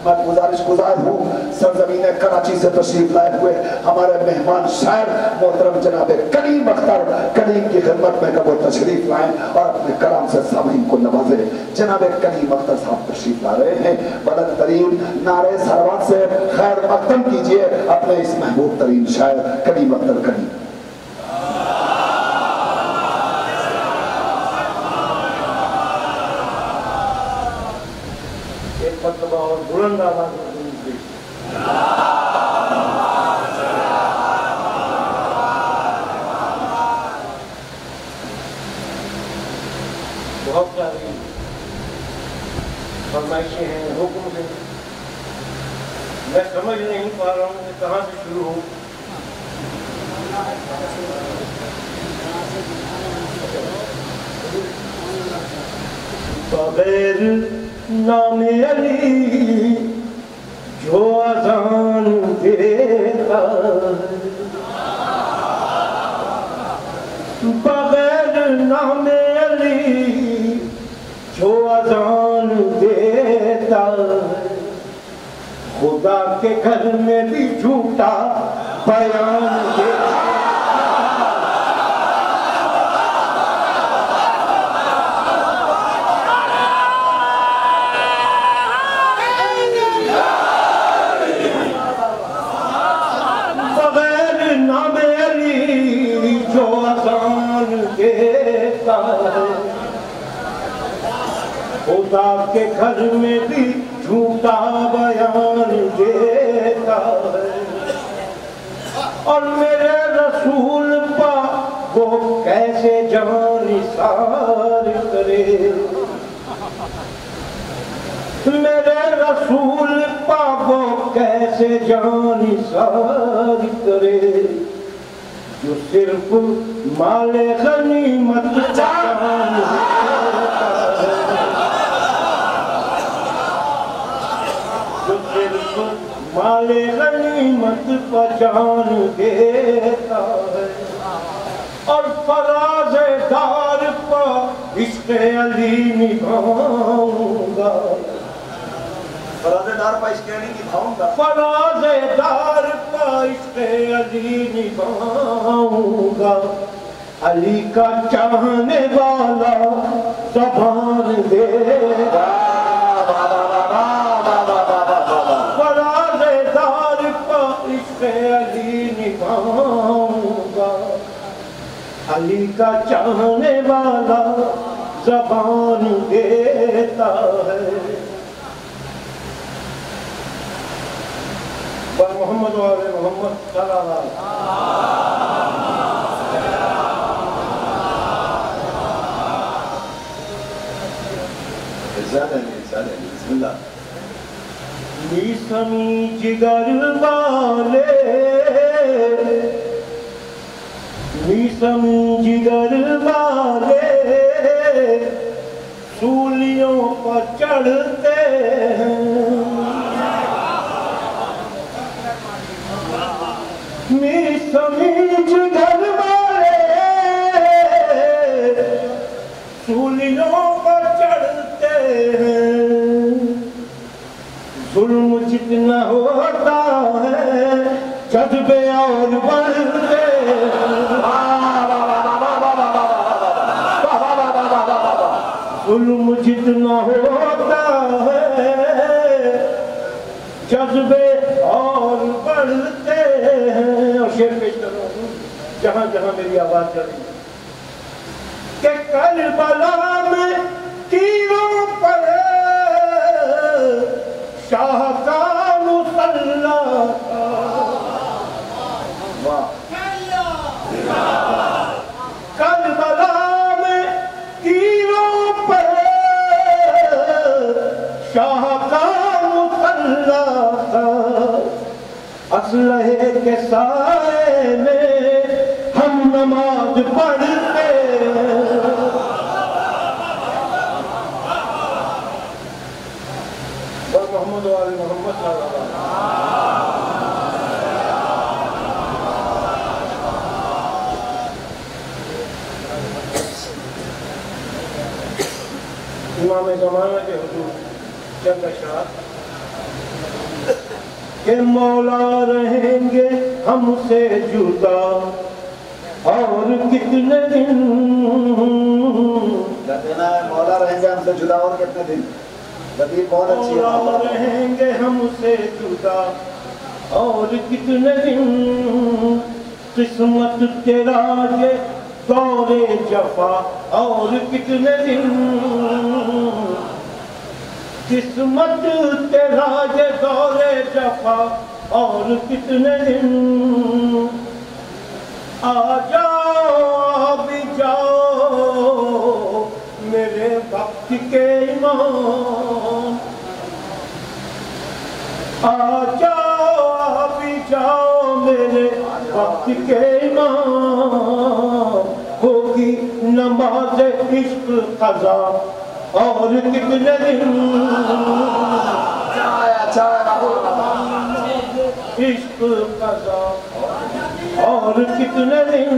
मैं गुजारिश हूँ सरजमीन कराची से तशरीफ लाए हुए हमारे मेहमान शायर मोहतरम जनाब कलीम अख्तर कलीम की खिदमत में कब तशरीफ लाए और अपने कलाम से सामीन को नवाजे। जनाब कलीम अख्तर साहब तशरीफ ला रहे हैं। बुलंद तरीन नारे सरवत से खैर मकदम कीजिए अपने इस महबूब तरीन शायर कलीम अख्तर कलीम। और बुलंद आवाज बहुत सारी फरमाइशें हैं, हुक्म हैं, मैं समझ नहीं पा रहा हूँ कि कहाँ से शुरू हो। बगैर नामे अली जो अज़ान देता बगैर नामे अली जो अज़ान देता खुदा के घर में भी झूठा बयान देता। खुदा के घर में भी झूठा बयान देता है और मेरे रसूल पा वो कैसे जान निसार करे। मेरे रसूल पा वो कैसे जान निसार करे जो सिर्फ माले गनीमत जान माले गनीमत पहचान देता है और फराज़ेदार पर इश्क़ अली निभाऊंगा। फराज़ेदार पर इश्क़ अली निभाऊंगा। फराज़ेदार पर इश्क़ अली निभाऊंगा। अली का चाहने वाला ज़बान देगा। अली निभाऊंगा। अली का चाहने वाला ज़बान देता है। मोहम्मद वाले मोहम्मद सल्लल्लाहु बिस्मिल्लाह। मीसमी जिगर वाले मीसमी जिगर वाले सूलियों पर चढ़ते हैं। मीसमी जिगर वाले सूलियों पर चढ़ते हैं। जुल्म जितना होता है जज्बे और बढ़ते जुल्म जितना होता है जज्बे और बढ़ते हैं। और शेर पेश कर रहा हूँ जहाँ जहाँ मेरी आवाज चली कि करबला में तीरों पर शाह का मुसल्ला करबला में तीरों पर शाह का मुसल्ला असलहे के साए में हम नमाज पढ़ते। मोहम्मद वाले मोहम्मद इमाम ज़माना के हुजूर चंद अशआर के मौला रहेंगे हमसे जुदा और कितने दिन। मौला रहेंगे हमसे जुदा और कितने दिन। बहुत अच्छी है। मौला रहेंगे हमसे जुदा और कितने दिन। किस्मत तेरा ये दौरे जफा और कितने दिन। किस्मत तेरा ये दौरे जफा और कितने दिन। आ जाओ भी जाओ मेरे वक्त के इमाम। आ जाओ भी जाओ मेरे वक्त के इमाम। होगी नमाज इश्क क़ज़ा और कितने दिन। इश्क क़ज़ा और कितने दिन।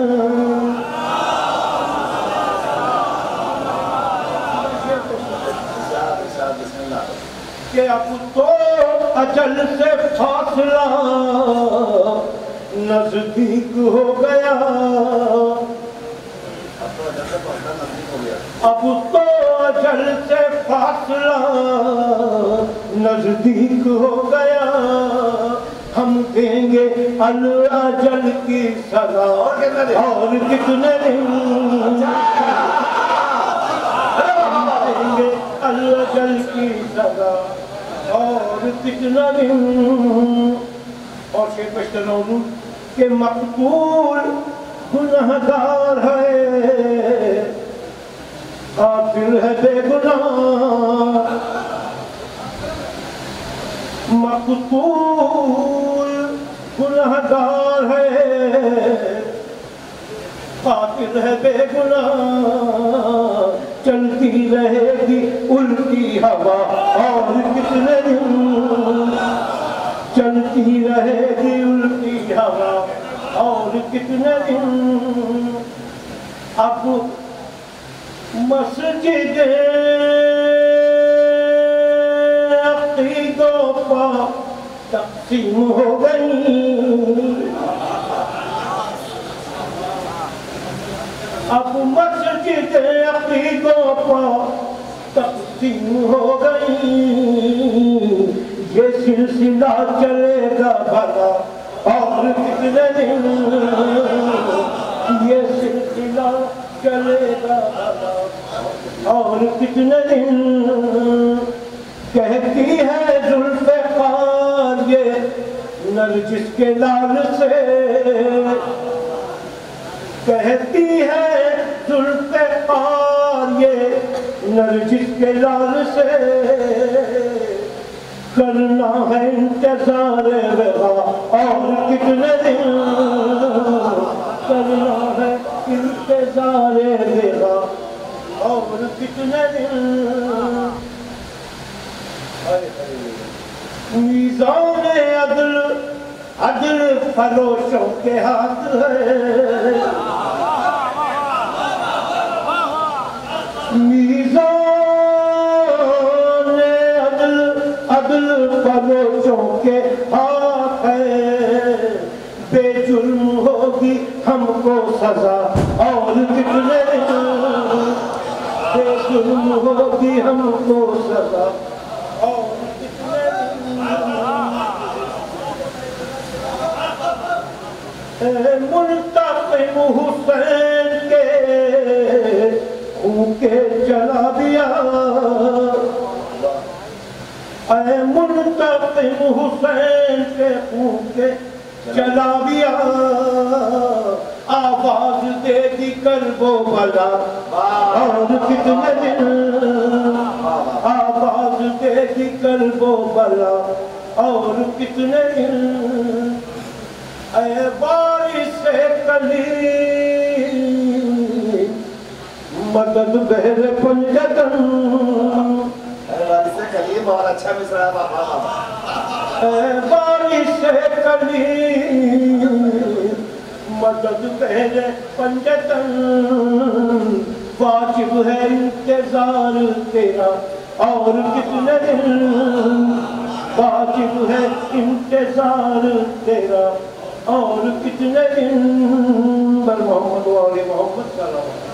कि अब तो अजल से फासला नजदीक हो गया। अब तो अजल से फासला नजदीक हो गया। हम देंगे अल अजल की सजा और कितने दिन। देंगे अल अजल की सजा और कितना दिन। और शेर पेश कर रहा हूँ कि मकबूल गुनहगार है काफिर है बेगुनाह। मकबूल गुनहगार है काफिर है बेगुनाह। चलती रहेगी उल्टी हवा और कितने दिन। चलती रहेगी उल्टी हवा और कितने दिन। अब मस्जिदें अक़ीदों पर तक़सीम हो गई। अब मस्जिदें अक़ीदों पर तक़सीम हो गई। ये सिलसिला चलेगा भला और कितने दिन। ये सिलसिला चलेगा भला और कितने दिन। कहती है जुल्फ़िकार ये नरगिस के लाल से। कहती है जुल्फ़िकार ये नरगिस के लाल से। करना है इंतजार वेगा और कितने दिन। करना है इंतजार वेगा और कितने दिन। मीज़ान अदल अदल फरोशों के हाथ है। मीज़ान अदल अदल फरोशों के हाथ है। बेजुर्म होगी हमको सजा और कितने दिन। बेजुर्म होगी हमको सजा और कितने दिन। मुल्ताक़िम हुसैन के खून के जला दिया। मुल्ताक़िम हुसैन के खून के जला दिया। आवाज दे दी करबो भला और कितने दिन। आवाज दे दी करबो भला और कितने दिन। ऐ बारिश से कली मदद बहरे पंजतन। बहुत अच्छा मिसरा बारिश से कली मदद बहरे पंजतन। वाजिब है इंतजार तेरा और कितने दिन। वाजिब वाजिब है इंतजार तेरा और कितने दिन बर मोहम्मद वाले मोहम्मद सल्लल्लाहु अलैहि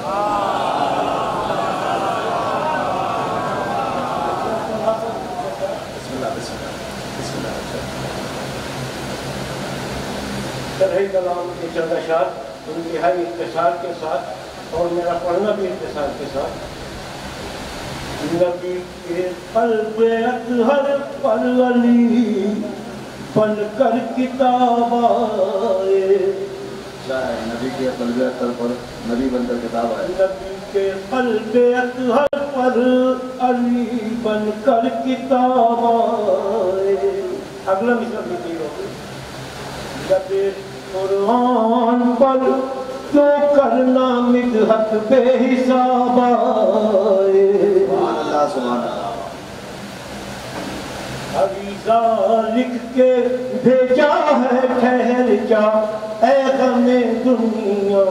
वसल्लम कलाम के चंद अशार इंतहाई इख्तिसार के साथ और मेरा पढ़ना भी इख्तिसार के साथ। नबी के क़ल्ब अतहर पर अली बन कर किताब आए। नबी के क़ल्ब अतहर पर नबी बनकर किताब आए। नबी के क़ल्ब अतहर पर अली बन कर किताब आए। अगला मिसरा लिखी होगी जबे कुरान पर क्यों करना मिदहत बेहिसाब आए। अरीज़ा लिख के भेजा है ठहर जा ऐ गमे दुनिया।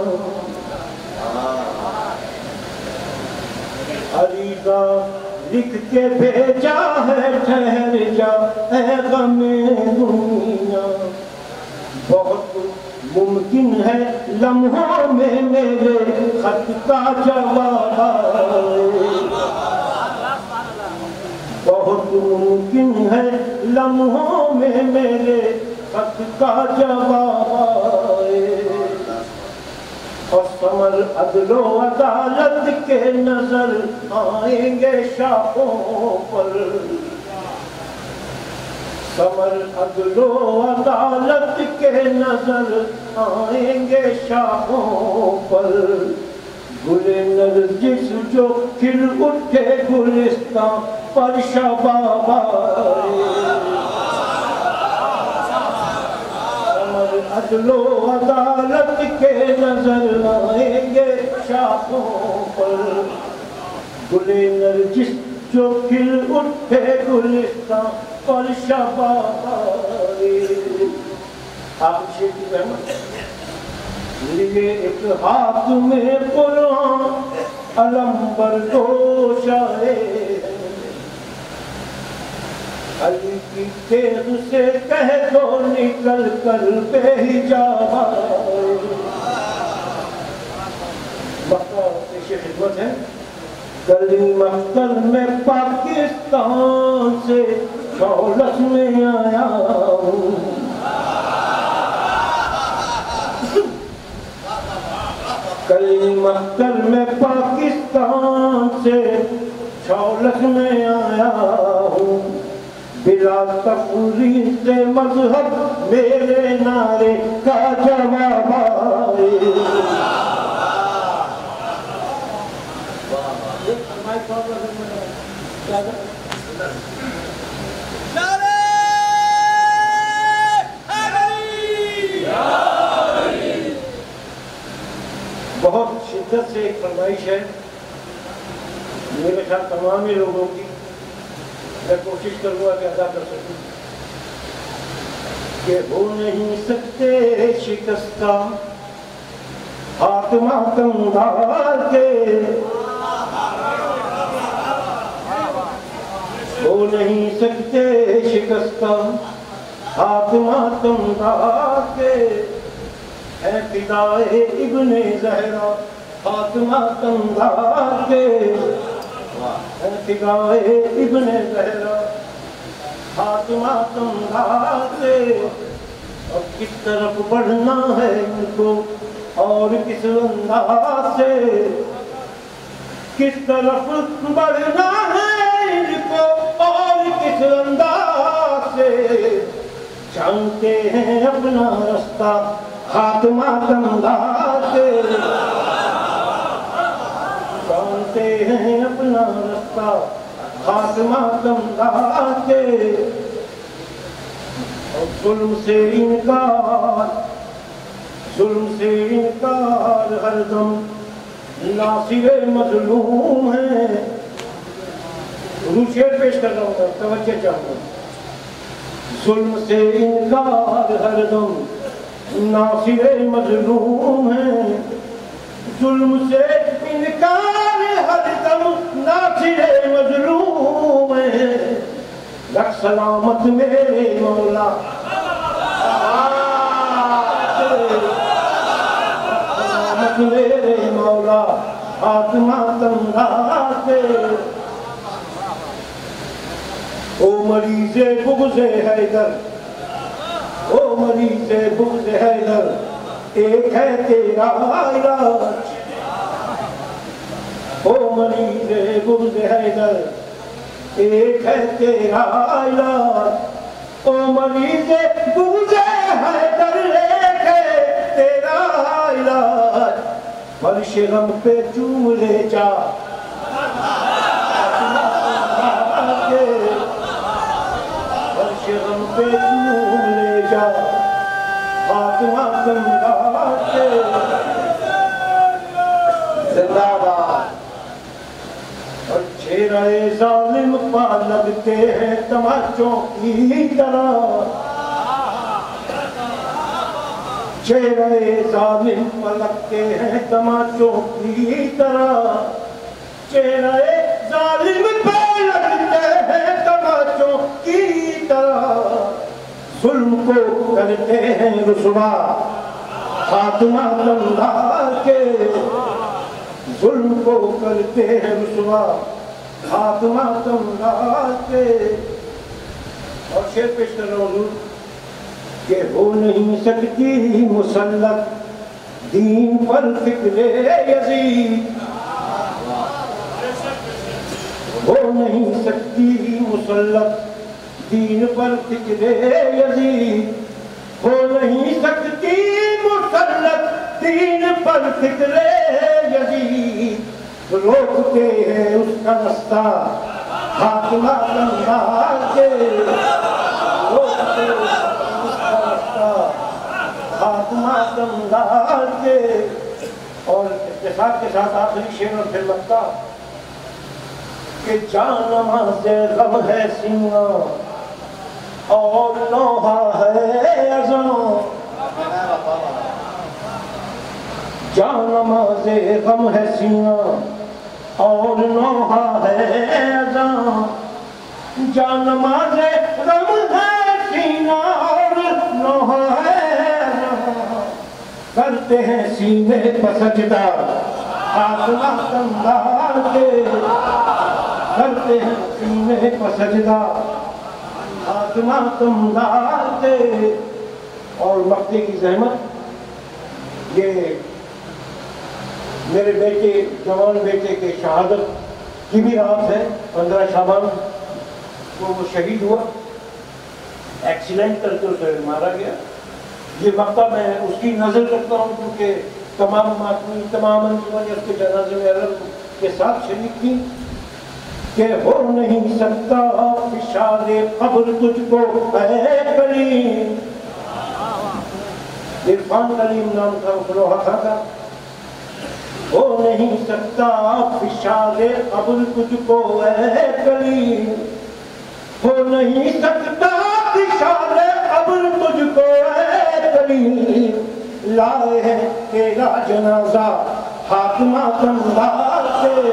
अरीज़ा लिख के भेजा है ठहर जा ऐ गमे दुनिया। बहुत मुमकिन है लम्हों में मेरे खत का जवाब आए। बहुत मुमकिन है लम्हों में मेरे खत का जवाब आए। और समर अदलो अदालत के नजर आएंगे शाखों पर। समर अदलो अदालत के नजर आएंगे शाखों पर। गुले नरगिस जो खिल उठे गुलिस्तां पर शबाब आए। समर अदलो अदालत के नजर आएंगे शाखों पर। गुले नरगिस जो खिल उठे गुलिस्तां पर शबाब आए। आप शेख रहमत लिए एक हाथ में कुरान अलम बरदोश आए। अली की तेग से कह दो निकल कर बेहिजाब आए। मक्का पेश खिदमत है। गली मक्तल में पाकिस्तान से दौलत में आया हूँ। गली मक्तल में पाकिस्तान से दौलत में आया हूँ। बिला तफरीक से मजहब मेरे नारे का जवाब आए। बहुत शिद्दत से एक फरमाइश है मेरे ख्याल तमाम ही लोगों की। मैं कोशिश करूंगा कि अदा कर सकूं कि हो नहीं सकते शिकस्ता हाथ मातम डाल के। हो नहीं सकते शिकस्ता हाथ मातम डाल के। है फिदाए इब्ने ज़हरा फातिमा तंदार के। है फिदाए इब्ने ज़हरा फातिमा तंदार के। अब किस तरफ बढ़ना है इनको और किस अंदाज से। किस तरफ बढ़ना है इनको और किस अंदाज से। जानते हैं अपना रास्ता खात्मा तंदार के। जानते हैं अपना रास्ता खात्मा तंदार के। और जुल्म से इनकार हरदम नासिरे मजलूम है। शेर पेश कर रहा हूँ तवज्जो चाहूँगा। जुल्म से इनकार हरदम नासिरे मजलूम है। जुल्म से इनकार हरदम नासिरे मजलूम है। रक्स सलामत मेरे मौला, सलामत मेरे मौला, आत्मा तंदाते। ओ मरीज़े बुग़्ज़े हैदर, ओ मरीज़े बुग़्ज़े हैदर, एक है तेरा इलाज। ओ मरीज़े बुग़्ज़े हैदर, एक है तेरा इलाज। ओ मरीज़े बुग़्ज़े हैदर, एक है तेरा इलाज। फर्श गम पे चूम ले जा, फर्श गम पे चूम ले जा, आत्मा गंगा के। जिंदाबाद। और चेहरे जालिम पा लगते हैं तमाचों की तरह, चेहरे जालिम पर लगते हैं तमाचों की तरह, चेहरे जालिम पर लगते हैं तमाचों की तरह। जुल्म को करते हैं रुसवा खात्मा तंदा के, जुल्म को करते हैं रुसवा खात्मा तंदा के। और शेर पेश कर रहा हूँ कि हो नहीं सकती मुसल्लत दीन पर फिक्रे यजीद, हो नहीं सकती मुसल्लत दीन पर फिक्रे यजीद, हो नहीं सकती मुसल्लत दीन पर फिक्रे यजीद। रोकते हैं उसका रास्ता खात्मा तंदा के, रोकते खात्मा तंदा के। और इत्तेफाक के साथ आखिरी शेर और फिर लगता कि जानमा से गम है सीना और लोहा है अज़ां, जानमा से गम है सीना और लोहा है अज़ां, जानमा से गम है सीना और लोहा है अज़ां। करते हैं सीने पर सजदा आत्मा तंदा के, करते हैं सीने पर सजदा आत्मा तंदा के। और मक्के की जहमत, ये मेरे बेटे जवान बेटे के शहादत की भी रात है। 15 शाबान को वो शहीद हुआ, एक्सीडेंट करके उसे मारा गया। ये मक्का मैं उसकी नजर रखता हूँ क्योंकि तमाम मातमी तमाम अंजुमन उसके जनाजे में अरब के साथ शरीक थी। कि हो नहीं सकता इशारे खबर तुझको है कलीम, इरफान कलीम नाम था उखलोहा का। हो नहीं सकता इशारे खबर तुझको है कलीम, हो नहीं सकता इशारे खबर तुझको है कलीम। लाए है तेरा जनाजा खात्मा तंदा से,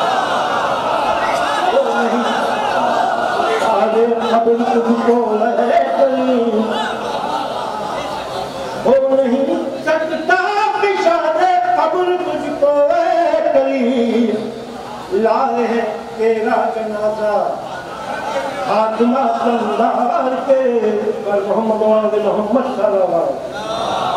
खबर तुझको है कलीम, हो नहीं सकता इशारे खबर तुझको है कलीम। लाए है तेरा जनाजा खात्मा तंदा के। मोहम्मद सल्लल्लाहु अलैहि वसल्लम।